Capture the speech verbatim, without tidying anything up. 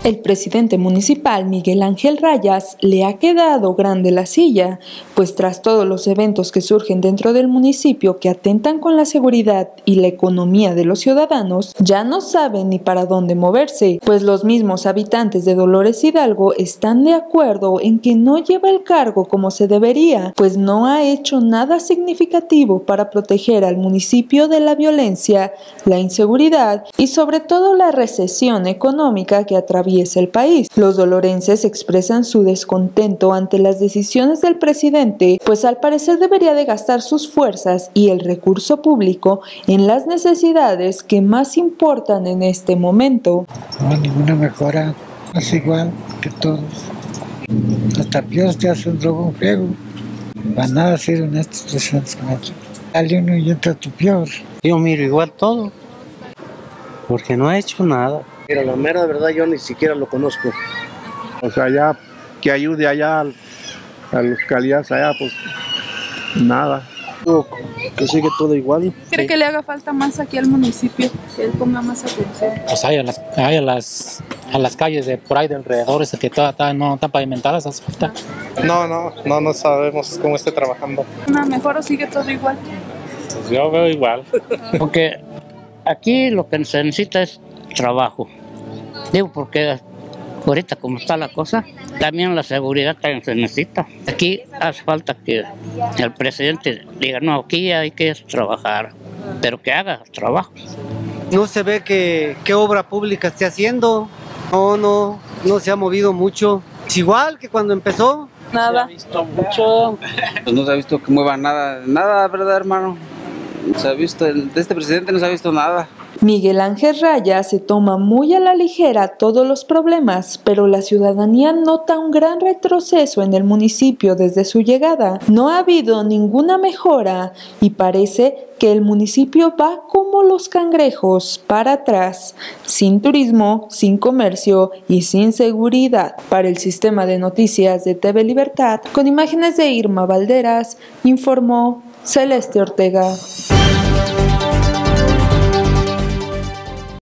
El presidente municipal, Miguel Ángel Rayas, le ha quedado grande la silla, pues tras todos los eventos que surgen dentro del municipio que atentan con la seguridad y la economía de los ciudadanos, ya no saben ni para dónde moverse, pues los mismos habitantes de Dolores Hidalgo están de acuerdo en que no lleva el cargo como se debería, pues no ha hecho nada significativo para proteger al municipio de la violencia, la inseguridad y sobre todo la recesión económica que atraviesa el país. Los dolorenses expresan su descontento ante las decisiones del presidente, pues al parecer debería de gastar sus fuerzas y el recurso público en las necesidades que más importan en este momento. No, ninguna mejora, es igual que todos. Hasta peor te hace un droga un friego. Para nada sirven estos presidentes con ellos. Dale uno y entra tu peor. Yo miro igual todo, porque no ha hecho nada. Mira, la mera verdad yo ni siquiera lo conozco. O sea, ya que ayude allá a los calidades allá, pues nada. Que sigue todo igual. ¿Cree sí. que le haga falta más aquí al municipio? Que él ponga más atención. O sea, hay a las, hay a las, a las calles de por ahí de alrededor, que todavía no están pavimentadas, hace falta. No, no, no, no sabemos cómo esté trabajando. ¿Una mejor o sigue todo igual? Pues yo veo igual. Porque aquí lo que se necesita es trabajo. Digo, porque ahorita como está la cosa, también la seguridad también se necesita. Aquí hace falta que el presidente diga, no, aquí hay que trabajar, pero que haga trabajo. No se ve que qué obra pública esté haciendo, no, no, no se ha movido mucho. Es igual que cuando empezó. Nada. No se ha visto mucho. Pues no se ha visto que mueva nada, nada, ¿verdad, hermano? No se ha visto, de este presidente no se ha visto nada. Miguel Ángel Rayas se toma muy a la ligera todos los problemas, pero la ciudadanía nota un gran retroceso en el municipio desde su llegada. No ha habido ninguna mejora y parece que el municipio va como los cangrejos, para atrás, sin turismo, sin comercio y sin seguridad. Para el sistema de noticias de T V Libertad, con imágenes de Irma Valderas, informó Celeste Ortega.